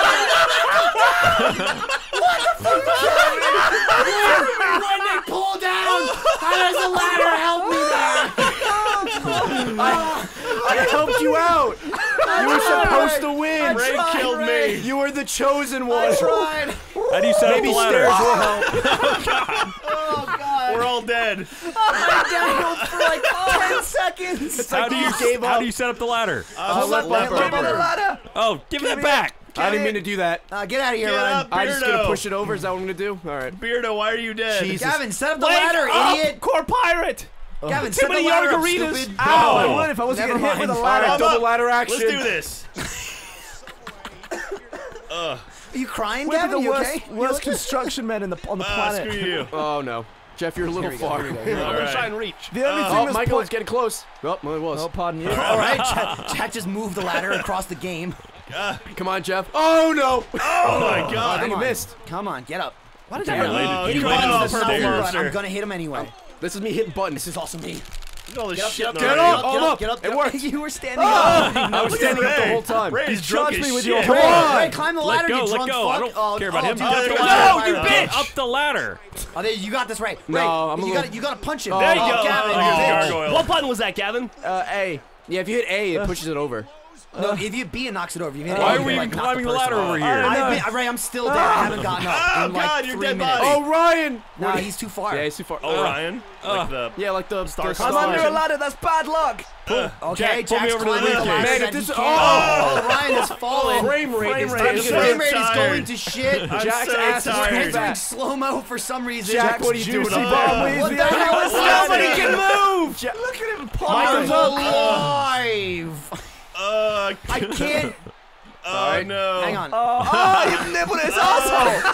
When they pull down, how does the ladder help me there? I helped you out. You were supposed to win. Ray killed me. You were the chosen one. I tried. How do you set Maybe up the ladder? stairs will help. Oh, God. We're all dead. I dangled for like 10 seconds. How do you gave how up. do you set up the ladder? Hold up, left hold up, bumper. hold up. Oh, give it back. I didn't mean to do that. Get out of here, Get Ryan. up. I'm just gonna Beardo. push it over. Is that what I'm gonna do? All right. Beardo, why are you dead? Jesus. Gavin, set up the Wake ladder, up, idiot. Core Pirate. Gavin, Too set the many ladder up, margaritas. stupid. Ow, I would if I wasn't Never getting hit with a mind. ladder. I'm Double up. ladder action. Let's do this. Are you crying, We're Gavin? the You worst, okay? worst construction men on the planet. Screw you. Oh no, Jeff, you're a little far. All I'm gonna right. try and reach. The only thing Oh, that's Michael is getting close. Oh, well, it was. Oh, pardon you. All right, Jack just moved the ladder across the game. Come on, Jeff. Oh no. Oh my I god. think Come he on. missed. Come on, get up. Why did Yeah, that lady. Oh, Hitting you buttons went does not off work, stairs. but I'm gonna hit him anyway. This is me hitting buttons. This is also me. Look at all this Get up, shit. get up, in get our up, way. get up, get up, It worked. You were standing up. I was Look at standing up the Ray. whole time. Ray's You drunk judged as me with shit. your Come horn. on, Ray, climb the ladder, Let you go, drunk let go. fuck. I don't Oh, care about him. dude, Oh, get no, the ladder. you Ray, bitch. Up the ladder. Oh, there, you got this, Ray. No, Ray, I'm a you little- gotta punch him. There you Oh, go. Gavin, Oh, you here's the bitch. gargoyle. What button was that, Gavin? A. Yeah, if you hit A, it pushes it over. No, if you B, it knocks it over. If you hit Why A, are you we like, even knock climbing the person ladder off. over here? Ray, I'm still dead. I haven't gotten up Oh, in like God, your 3 dead minutes. body. Oh, Ryan! No, he's too far. Yeah, he's too far. Oh, Ryan. Like the Yeah, like the Star the Cruiser. I'm under a stars. ladder. That's bad luck. Okay, Jack, pull me Jack's over to the climbing the briefcase. ladder Man, that if this- he can't. Oh, Ryan is falling. Frame rate is rate taking is The a frame hit. rate is tired. going to shit. I'm Jack's so ass is We're tired. entering slow-mo for some reason. Jack, what are you doing Juicy up bomb there? with What the the hell is Nobody happening? can move. Look at him Michael's pondering. alive. I can't. Oh, no. Hang on. Oh, you nibbled his asshole.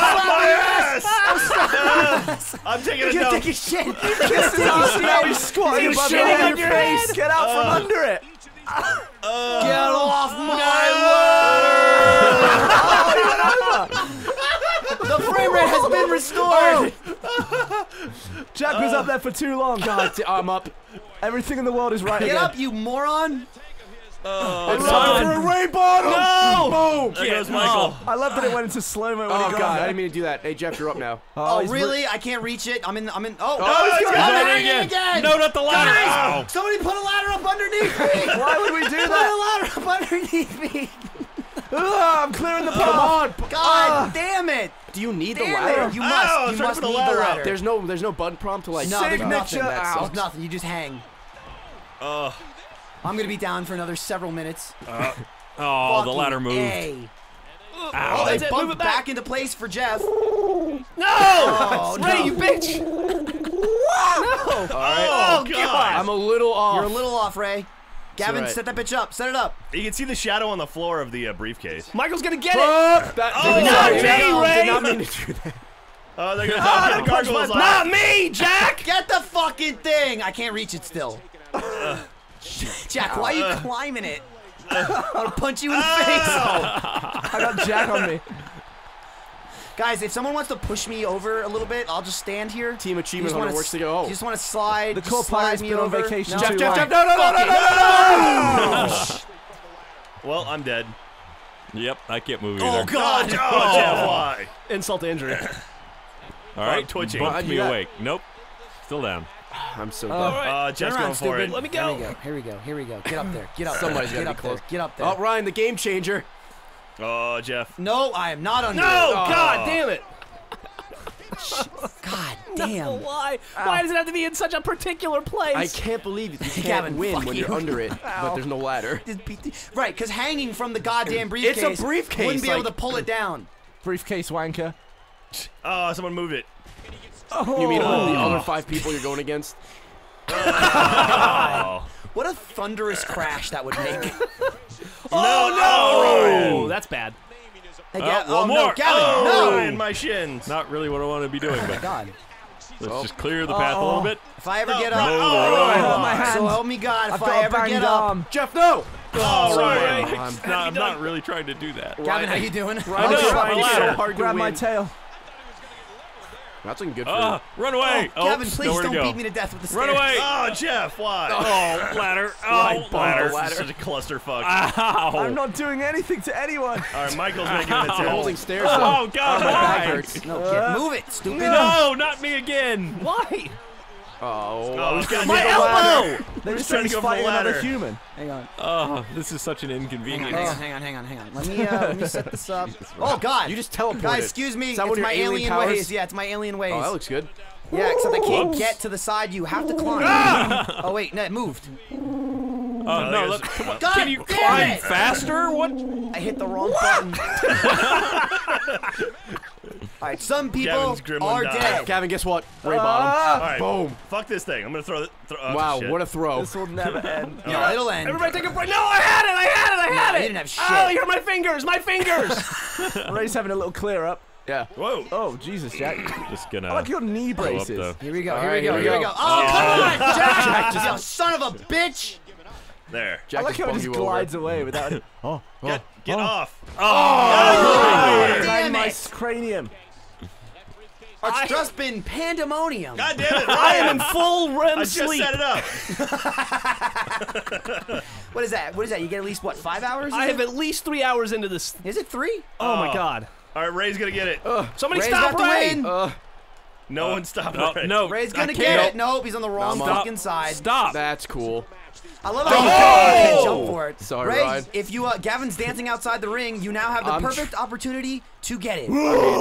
I'm taking a You're dump. taking shit. Kissed his ass. Now he's squatting You're above shitting your on your face. Get out from under it. Get off my ladder! The frame rate has been restored. Jack was up there for too long. God, I'm up. Everything in the world is right Get again. up, you moron! It's time for a Ray bottom. No! Boom. There goes Michael. I love that it went into slow-mo when Oh he got God, I there. didn't mean to do that. Hey Jeff, you're up now. Oh, he's really? I can't reach it. I'm in. Oh, he's I'm got it hanging again. No, not the ladder. Guys, Ow. somebody put a ladder up underneath me. Why would we do Put that? a ladder up underneath me. I'm clearing the path. Come on. God damn it! Do you need the Damn ladder? it! You Ow, must. You try to must put the need ladder the up. ladder. There's no button prompt to like. No, there's nothing. Signature That out. There's nothing. You just hang. Oh, I'm gonna be down for another several minutes. Oh, the Fucking ladder moved. A. Ow. Oh, That's it it, bumped move it back back. into place for Jeff. No! Oh, Ray, no. you bitch! oh, God. I'm a little off. You're a little off, Ray. Gavin, alright. set that bitch up. Set it up. You can see the shadow on the floor of the briefcase. Michael's gonna get it! That, Oh, did not not me, Ray. Did not mean to do that. Oh, they're gonna the gargoyles off. Not me, Jack! Get the fucking thing! I can't reach it still. Jack, why are you climbing it? I want to punch you in the face. I got Jack on me. Guys, if someone wants to push me over a little bit, I'll just stand here. Team You achievement just wanna hunter works s- to go. You just want to slide. The just core slide player's me been on over. vacation No. too Jeff, long. no. Well, I'm dead. Yep, I can't move Oh, either. God. Oh, Jeff, why? Insult to injury. All right, twitching. bumped How'd me you get- awake. Nope, still down. I'm so All done. right. Jeff's Turn going around, for stupid. it. Let me Here go. we go. Here we go. Here we go. Get up there. Get up Somebody's there. gotta Get be up there. close. Get up there. Oh, Ryan, the game changer. Oh, Jeff. No, I am not under. No! it. God damn it! God No, damn. why? Why does it have to be in such a particular place? I can't believe you can't Gavin, win fuck when you. you're under it, but there's no ladder. Right, because hanging from the goddamn briefcase. It's a briefcase, Wouldn't be able like- to pull it down. Briefcase wanker. Oh, someone move it. You mean all the other 5 people you're going against? Oh. What a thunderous crash that would make. Oh, that's bad. Hey, one no, more. Gavin, Oh, no. in my shins. Not really what I want to be doing, but God, let's just clear the path a little bit. if I ever get up, I hurt my hand. so help me God, if I've I got a ever banged get up. arm. Jeff, no! Oh, Ryan, Ryan. I'm not really trying to do that. Gavin, how you doing? I I'm know, trying it's so so hard to Grab my win. tail. That's looking good for Run away! Oh, Gavin, please nowhere to don't go. beat me to death with the Run stairs. away! Oh, Jeff, why? Oh, ladder! Right, Oh, ladder! bump. This is such a clusterfuck. Ow! I'm not doing anything to anyone. All right, Michael's making it a you. tail. Holding stairs Oh up. God! My back why? hurts. No, kid, move it, stupid. No, not me again! Why? Oh, Oh, he's got My the elbow! ladder. They're Who's just trying saying to go for fighting the another ladder? human. Hang on. Oh, this is such an inconvenience. Hang on. Let me set this up. Oh God! you just teleported. Guys, excuse me. Is that It's one of your my alien alien powers? ways. Yeah, it's my alien ways. Oh, that looks good. Yeah, except I can't Whoops. get to the side. You have to climb. Oh wait, no, it moved. No, there's- let, come on. God Can you damn climb it! faster? What? I hit the wrong button. All right, some people Gavin's gremlin are died. dead. Gavin, guess what? Ray bottom. All right, Boom. Fuck this thing. I'm gonna throw it. Oh, Wow, shit. what a throw. This will never end. No, it'll end. Everybody take a break. No, I had it! I had No, it! you didn't have shit. Oh, you're my fingers! My fingers! Ray's having a little clear up. Yeah. Whoa. Oh, Jesus, Jack. Just gonna. I like your knee go up, braces. though. Here we go. All Here right, we go. here we Here we go. go. Oh, come on, Jack! You son of a bitch! There. Jack I like how it bummed just you over. glides away without it. Get off. God Right in damn my it! cranium. It's just been pandemonium. God damn it! I am Ryan. in full REM I just sleep. set it up. What is that? What is that? You get at least, what, 5 hours? I have at least 3 hours into this. Is it 3? Oh my god. All right, Ray's gonna get it. Somebody Ray's stop got the Ray. win. No one stopped No, Ray. no. Ray's I gonna can't. get it. Nope, he's on the wrong No, fucking side. Stop. That's cool. I love how you can't jump for it. Sorry, Ray, Ryan. if you Gavin's dancing outside the ring, you now have the perfect opportunity to get it.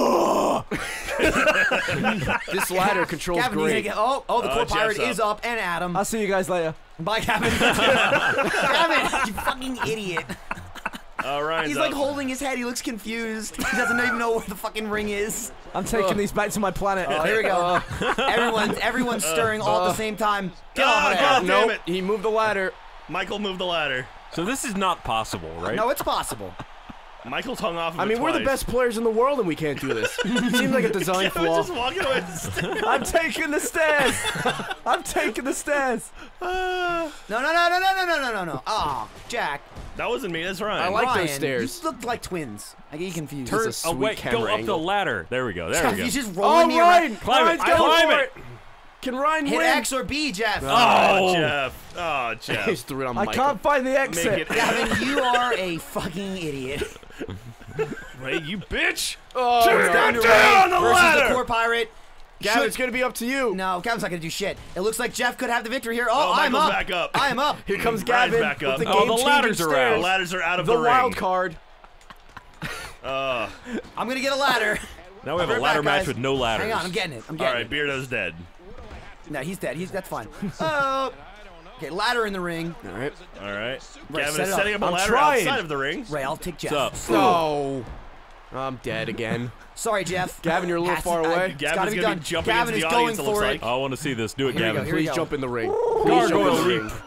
This ladder controls Gavin, you gonna great. get? Oh, the core Jeff's pirate up. is up, and Adam. I'll see you guys later. Bye, Gavin. Gavin, you fucking idiot. Ryan's He's up. like holding his head. He looks confused. He doesn't even know where the fucking ring is. I'm taking these back to my planet. Oh, here we go. Everyone's stirring all at the same time. Get off of there. God damn Nope. it. He moved the ladder. Michael moved the ladder. So this is not possible, right? No, it's possible. Michael's hung off of I it mean, we're the twice. best players in the world and we can't do this. Seems like a design I was flaw. just walking away with the stairs. I'm taking the stairs. I'm taking the stairs. No. Oh, Jack. That wasn't me. That's Ryan. I like Ryan, those stairs. You look like twins. I get you confused. Turn- Oh, wait, camera go up angle. the ladder. There we go. There Jeff, we go. you just Oh, rolling me Ryan! around. Climb it. Ryan's going Climb for it. Can Ryan Hit win? X or B, Jeff. Oh, Jeff. Oh, Jeff. He's threw it on I Michael. can't find the Make exit. it. Gavin, you are a fucking idiot. Ray, you bitch. Oh, It's down to down Ray the versus ladder. the core pirate. Gavin, it's gonna be up to you. No, Gavin's not gonna do shit. It looks like Jeff could have the victory here. Oh, I'm Michael's up. back up. I am up. Here comes Ryan's Gavin back up. with the Oh, the game-changing ladders are stairs. out. The ladders are out of The the wild ring. card. I'm gonna get a ladder. Now we have I'll a be right ladder back, match guys. with no ladders. Hang on, I'm getting it. I'm All getting right, Beardo's dead. it. No, he's dead. That's fine. Oh. Okay, ladder in the ring. All right. All right. Ray, Gavin set is it up. setting up a I'm ladder trying. outside of the ring. Ray, I'll take Jeff. What's up? No. I'm dead again. Sorry, Jeff. Gavin, you're a little Has far to- away. it's Gavin's gotta be gonna be done. jumping Gavin into is the going audience, it looks for like. it. I want to see this. Do it, Here we go, Gavin. here we Please go. jump in the ring. Please jump in Gargoyle the leap. ring.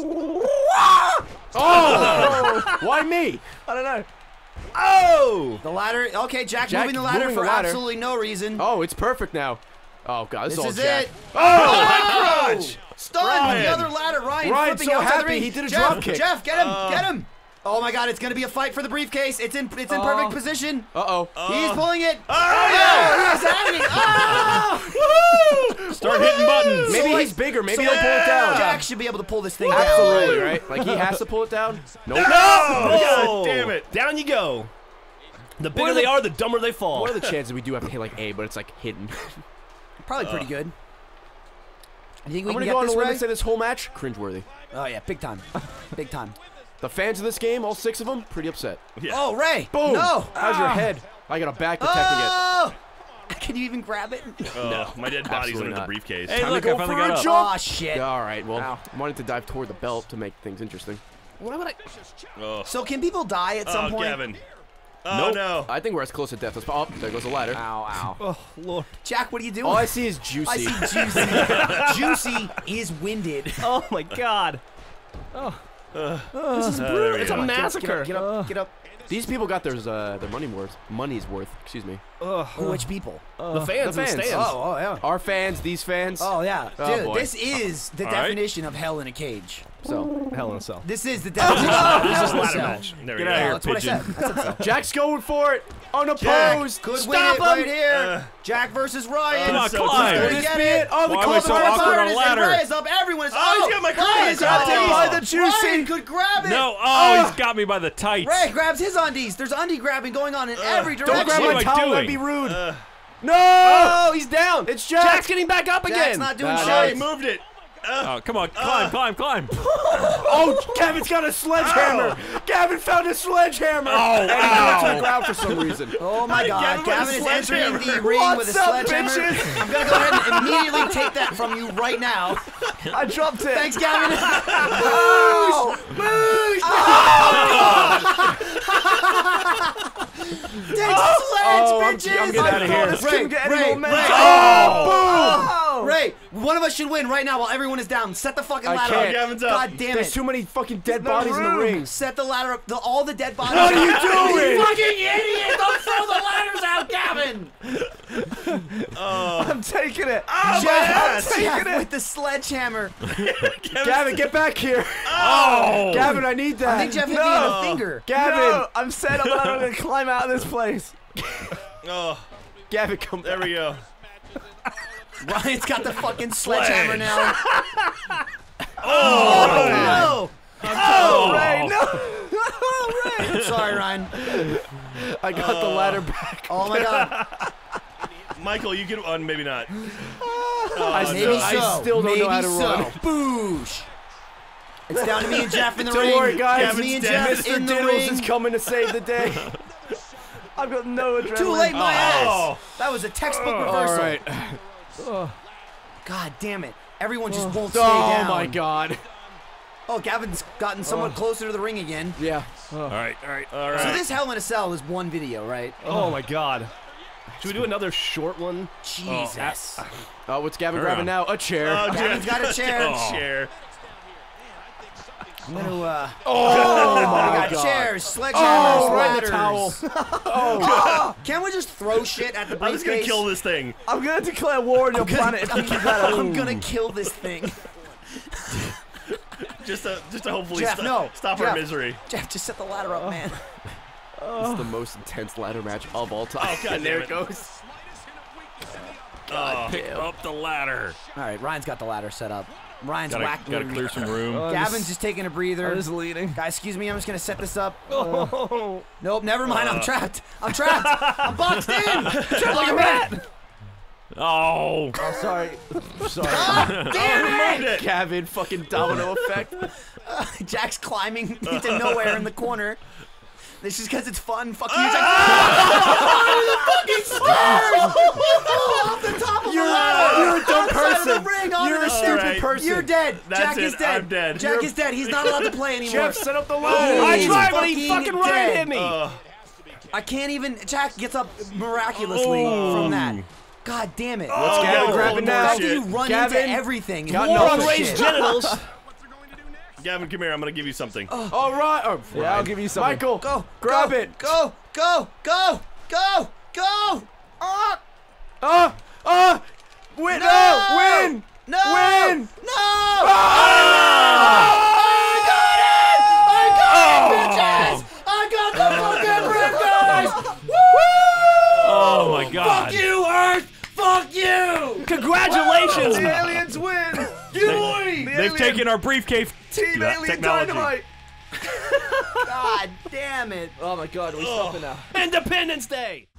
Oh! Why me? I don't know. Oh! The ladder. Okay, Jack Jack moving the ladder moving for the ladder. absolutely no reason. Oh, it's perfect now. Oh god, this This is all is Jack. it. Oh, my crotch! Stunned with Ryan. the other ladder. Ryan's Ryan's flipping so outside the happy ring. he did a Jeff, drop kick. Jeff, get him! Get him! Oh my God, it's gonna be a fight for the briefcase. It's in perfect position. Uh-oh. He's pulling it. Oh, yeah! What's happening? Ah! Woohoo! Start hitting buttons. Maybe So, he's bigger. Maybe so, he'll pull it down. Jack should be able to pull this thing down. Absolutely, right? Like, he has to pull it down? Nope. No! God damn it. Down you go. The bigger they are, the dumber they fall. What are the chances we do have to hit, like, A, but it's, like, hidden? Probably pretty good. You think we I'm can gonna go on get a this, limb Ray? and say this whole match, cringeworthy. Oh yeah, big time. Big time. The fans of this game, all 6 of them, pretty upset. Yeah. Oh, Ray! Boom! No! How's your head? I got a back protecting it. Oh! Can you even grab it? Oh, my dead body's absolutely under the not. briefcase. Hey, Time look, to go I finally for a got up. jump. Oh shit. Yeah, all right, well, Ow. I wanted to dive toward the belt to make things interesting. Why would I? Oh, So can people die at some point? Gavin. Oh, Nope. no. I think we're as close to death as possible. Oh, there goes the ladder. Ow, ow. Oh, Lord. Jack, what are you doing? All I see is I Juicy. see Juicy. Juicy is winded. Oh, my God. This is brutal. It's a go. massacre. Get up, get up. These people got their money's worth. Excuse me. Which people? The fans in the stands. Oh, yeah. Our fans, these fans. Oh, yeah. Oh, Dude, boy. this is the All right. definition of hell in a cage. So Hell in a cell. This is the definition of hell This is in a ladder cell. match. There we Get go. out of here, That's what I said. pigeon. I said so. Jack's going for it. Unopposed. Could Stop win it him. right here. Jack versus Ryan. Come on, so climb. close. Gonna This get be it. it. Oh, the Why am I call so the awkward on a Ryan is ladder? Ryan is up. Everyone is. Oh, he's got my Ryan crotch. is up. Oh. By the Juicy. Ryan could grab it. No, oh, he's got me by the tights. Ray grabs his undies. There's undie grabbing going on in every direction. Don't grab What am my I towel. doing? That'd be rude. No. Oh, he's down. It's Jack. Jack's getting back up Jack's again. not doing Nah, Oh, he shit. moved it. Oh, come on, climb. Oh, Gavin's got a sledgehammer. Gavin found a sledgehammer. Oh, and he threw it to ow. the ground for some reason. Oh my God! Gavin with Gavin a is entering the sledgehammer. ring with a What's up, sledgehammer. bitches? I'm gonna go ahead and immediately take that from you right now. I dropped it. Thanks, Gavin. Take sledge, bitches! I'm getting out of here. This couldn't get any Ray, more mental. Oh, Ray, one of us should win right now while everyone is down. Set the fucking I ladder can't. up. Gavin's up. God damn There's it. too many fucking dead no bodies in the room. ring. Set the ladder up. All the dead bodies. What are you doing? You fucking idiot! Don't throw the ladders out, Gavin! I'm taking it. Oh, my Jeff, ass. Jeff with the sledgehammer. Gavin, get back here. Oh, Gavin, I need that. I think Jeff hit me in No. the finger. Gavin. No, I'm set up that I'm going to climb out of this place. Oh, Gavin, come there back. we go. Ryan's got the fucking sledgehammer now. Oh, no! Oh, Ray, no! Ray. Sorry, Ryan. I got the ladder back. Oh my god. Michael, you can. Maybe not. I Maybe still don't know how to run. Boosh. It's down to me and Jeff in the ring. Don't worry, guys. It's me and Jeff Mr. in the Diddles ring. is coming to save the day. I've got no adrenaline. Too late, my Oh. ass. That was a textbook reversal. All right. God damn it. Everyone just won't stay down. Oh my god. Oh, Gavin's gotten somewhat closer to the ring again. Yeah. All right. So this Hell in a Cell is one video, right? Oh my god. Should we do another short one? Jesus. Oh, what's Gavin Around. grabbing now? A chair. Gavin's got a chair. Chair. I'm gonna, Oh we my got god. chairs, sledgehammers, Oh, right in the ladders. towel. Can't we just throw shit at the briefcase? I'm just gonna kill this thing. I'm gonna declare war on your planet if you keep that up. I'm gonna kill this thing. Just to hopefully Jeff, no. stop Jeff. our misery. Jeff, just set the ladder up, man. It's the most intense ladder match of all time. Oh, God and there damn it it. goes. Pick up the ladder. All right, Ryan's got the ladder set up. Ryan's whacked. Gotta clear some room. Gavin's just taking a breather. I was leading. Guys, excuse me, I'm just gonna set this up. Oh. Nope, never mind. I'm trapped. I'm trapped. I'm boxed in. Trapped like a rat. Oh. Oh, sorry. Sorry. Damn it! Gavin, fucking domino effect. Jack's climbing into nowhere in the corner. This is because it's fun. Fuck you, Jack. The fucking stairs! Off the top of the ladder! You're a dumb person. The ring, onto You're the a stupid stupid person. You're dead. That's Jack it. is dead. I'm dead. Jack is dead. He's not allowed to play anymore. Jeff, set up the ladder. I He's tried, but he fucking fucking Ryan dead. hit me. I can't even. Jack gets up miraculously from that. God damn it. What's Gavin grabbing now? How do you run Gavin, into everything? got War nothing. on Ray's shit. genitals. Gavin, come here. I'm gonna give you something. All right. Oh, yeah, I'll give you something. Michael, Go. grab go, it. Go. Go. Go. Go. Go. Win. No! No. Win. No! Win. No! I got it! Bitches! I got the fucking brief, guys! Woo! Oh my God. Fuck you, Earth! Fuck you! Congratulations. The aliens win. They've taken our briefcase. Team Alien technology. Dynamite. God damn it. Oh my god, are we stopping now? Independence Day.